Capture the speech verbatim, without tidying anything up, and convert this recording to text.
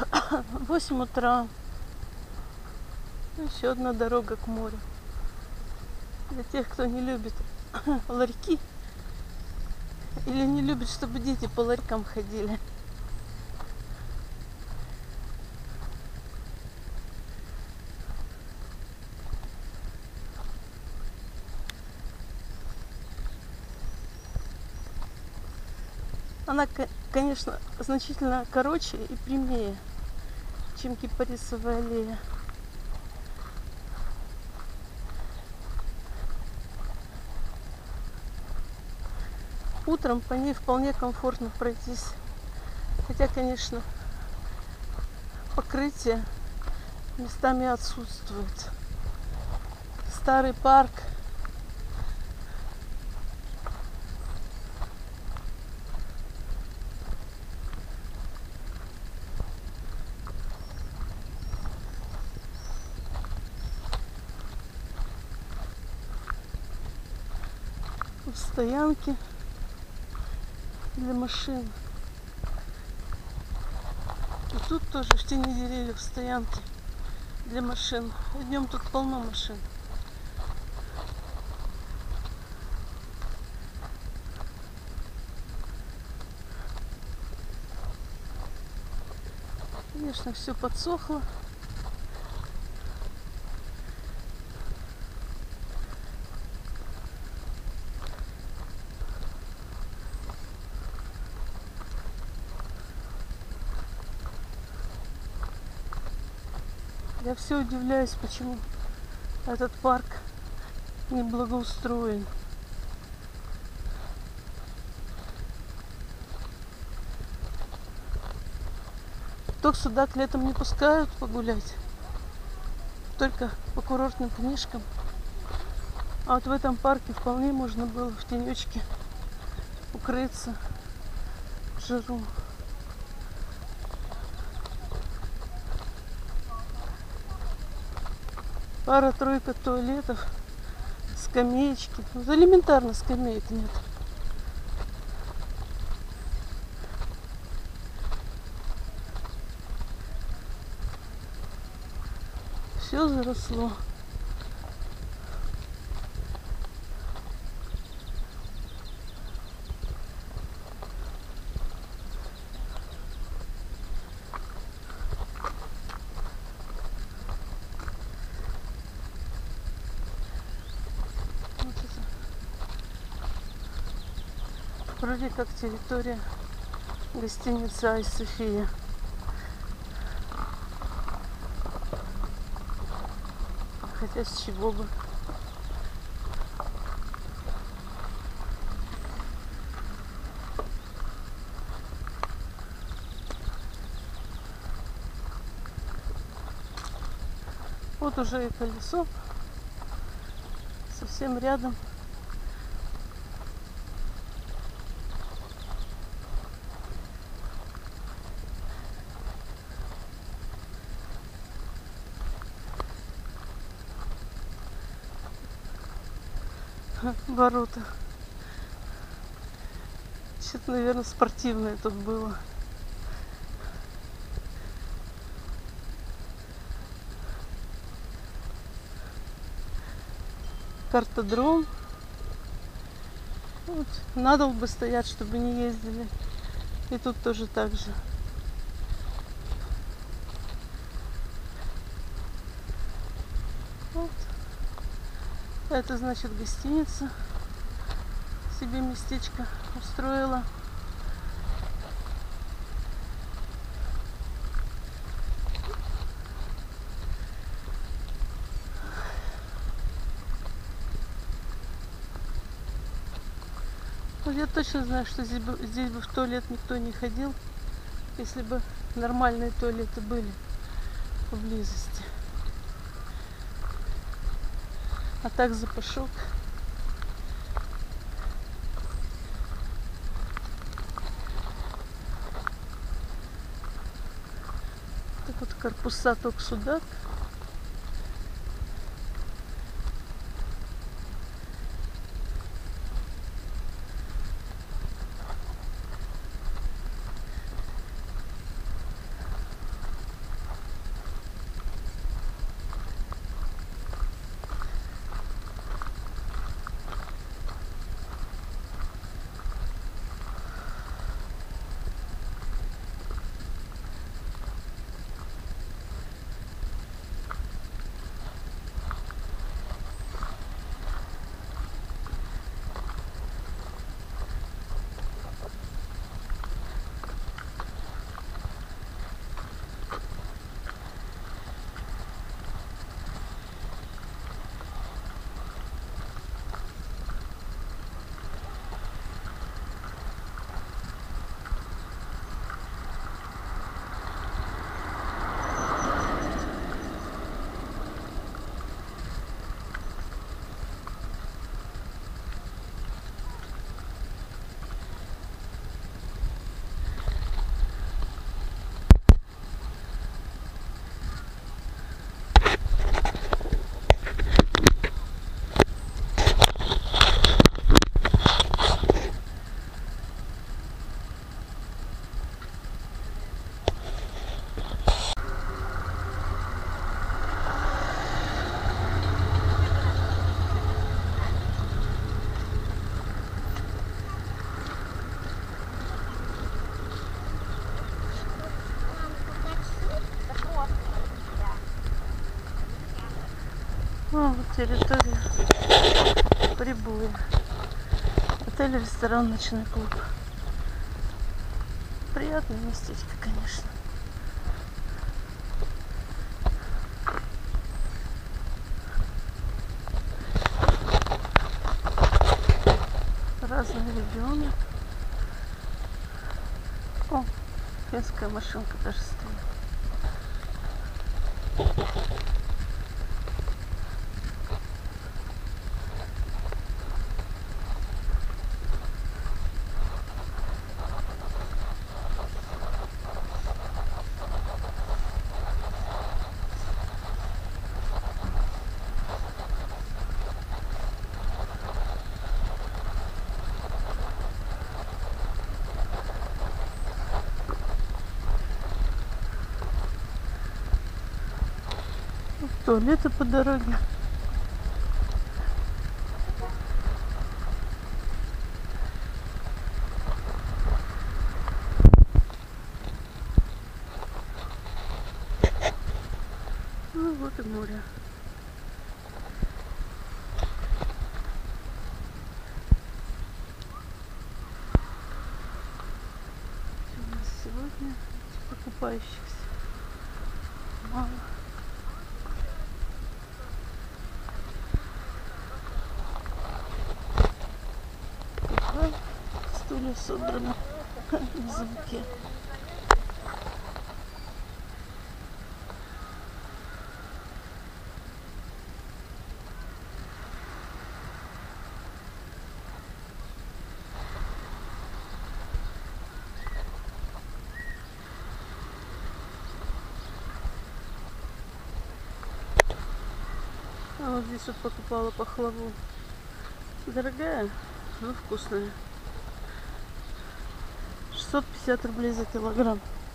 восемь утра. Еще одна дорога к морю. Для тех, кто не любит ларьки или не любит, чтобы дети по ларькам ходили. Она, конечно, значительно короче и прямее, чем Кипарисовая аллея. Утром по ней вполне комфортно пройтись. Хотя, конечно, покрытие местами отсутствует. Старый парк. Стоянки для машин. И тут тоже в тени деревьев стоянки для машин. Днем тут полно машин. Конечно, все подсохло. Я все удивляюсь, почему этот парк не благоустроен. Только сюда к летом не пускают погулять, только по курортным книжкам. А вот в этом парке вполне можно было в тенечке укрыться в жару. Пара-тройка туалетов, скамеечки. Вот элементарно скамеек нет. Все заросло. Вроде как территория гостиницы Айя София. Хотя с чего бы? Вот уже и колесо совсем рядом. Ворота. Что-то, наверное, спортивное тут было. Картодром. Вот. Надолбы стоят, чтобы не ездили. И тут тоже так же. Вот. Это значит гостиница себе местечко устроила. Вот я точно знаю, что здесь бы, здесь бы в туалет никто не ходил, если бы нормальные туалеты были поблизости. А так запашок. Так вот корпуса Ток-Судак. А, вот территория Прибоя. Отель, ресторан, ночной клуб. Приятное местечко, конечно. Разные регионы. О, финская машинка даже стоит. Туалеты по дороге. Ну вот и море. Что у нас сегодня? Покупающихся мало. Стулья содраны на замке. А вот здесь вот покупала пахлаву. Дорогая, но вкусная. шестьсот пятьдесят рублей за килограмм.